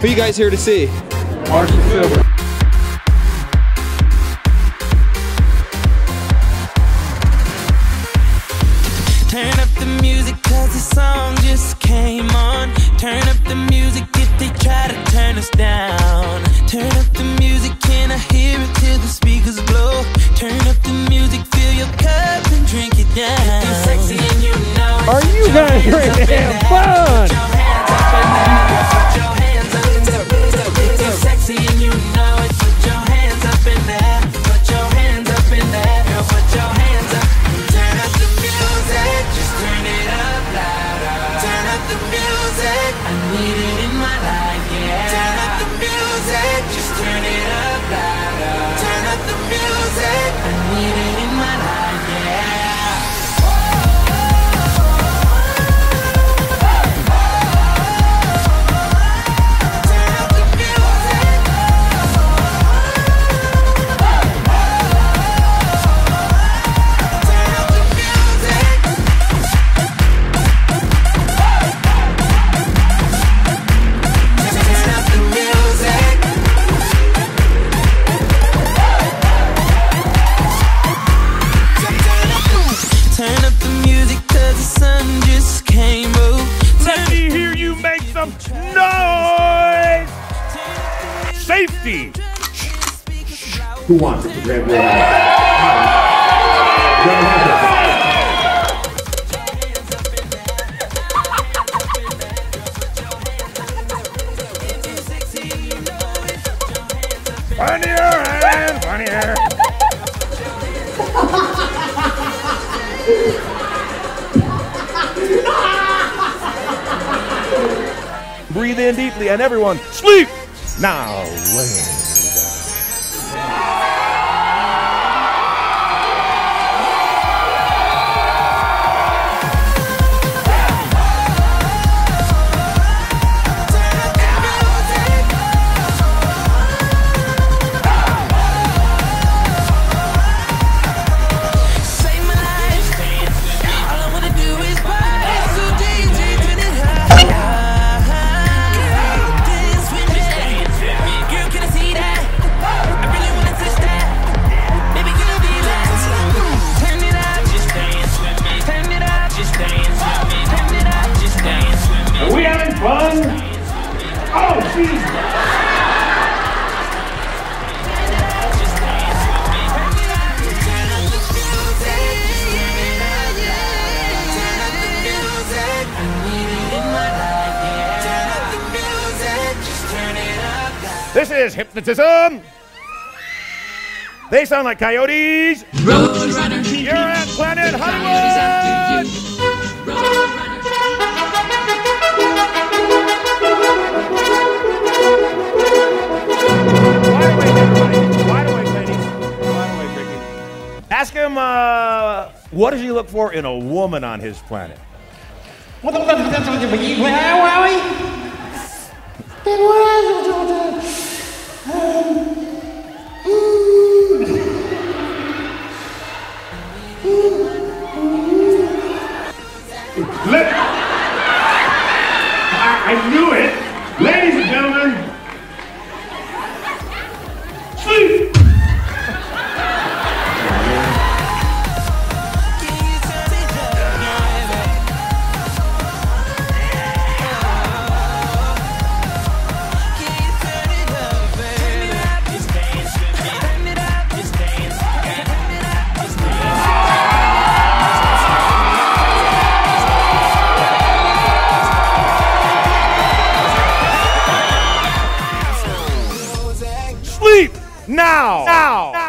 Who you guys here to see? Marshall Silver. Turn up the music cause the song just came on. Turn up the music if they try to turn us down. Turn up the music, can I hear it till the speakers blow? Turn up the music, fill your cup and drink it down. You're sexy and you know it. Are you guys ready to have fun? Put your hands up in there. If you're sexy and you know it, put your hands up in there. Put your hands up in there. Girl, put your hands up. Turn up the music, just turn it up louder. Turn up the music, I need it in my life, yeah. Turn up the music, just turn it up louder. Turn up the music, I need it in my life, yeah. Turn up the music cause the sun just came up. Let me hear you make some noise! Safety! Who wants it to grab your Funnier and funnier! Breathe in deeply and everyone sleep! Now lay. Are we having fun? Oh, Jesus! This is hypnotism. They sound like coyotes. Roadrunner. You're at Planet Hollywood. Wide awake, ladies. Wide awake, Ricky. Ask him, what does he look for in a woman on his planet? I knew it! Ladies and gentlemen, sleep! Now!